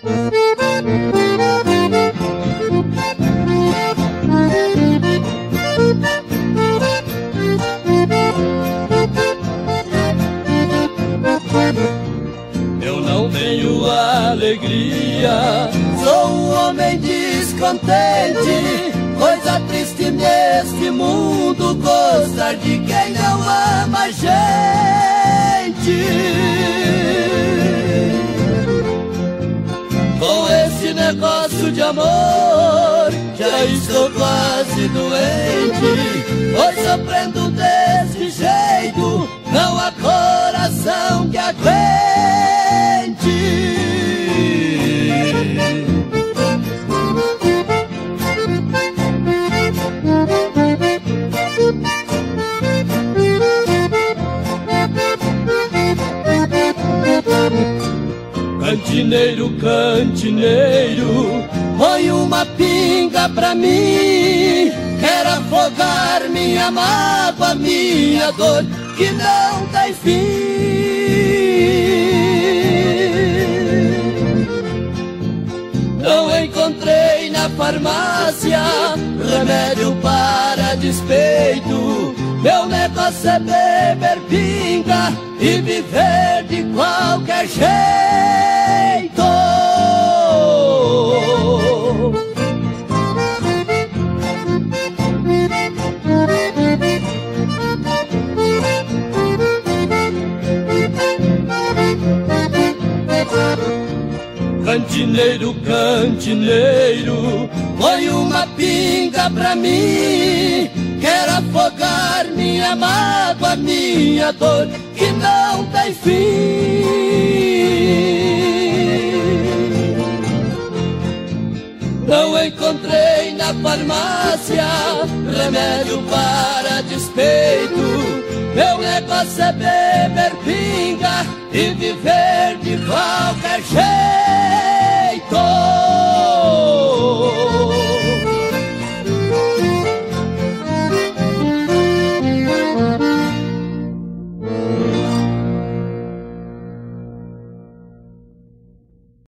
Eu não tenho alegria, sou um homem descontente. Coisa triste neste mundo, gostar de quem não ama a gente. Com esse negócio de amor, já estou quase doente. Pois sofrendo desse jeito, não há coração que aguente. Cantineiro, cantineiro, põe uma pinga pra mim. Quero afogar minha mágoa, minha dor que não tem fim. Não encontrei na farmácia remédio para despeito. Meu negócio é beber pinga e viver de qualquer jeito. Cantineiro, cantineiro, põe uma pinga pra mim. Quero afogar minha mágoa, minha dor que não tem fim. Não encontrei na farmácia remédio para despeito. Meu negócio é beber pinga e viver de qualquer jeito.